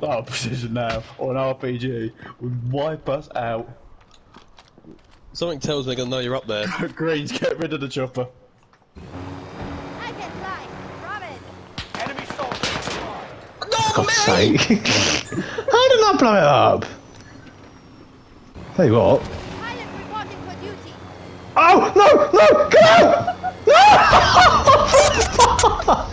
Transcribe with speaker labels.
Speaker 1: Oh, precision now on RPG would wipe us out.
Speaker 2: Something tells me I know you're up there.
Speaker 1: Greens, get rid of the chopper.
Speaker 3: I can fly. Promise.
Speaker 4: Enemy soldier.
Speaker 2: No,
Speaker 5: For God's sake. How did I blow it up? Tell you what.
Speaker 3: Pilot reporting for duty.
Speaker 5: Oh, no, no, go! No!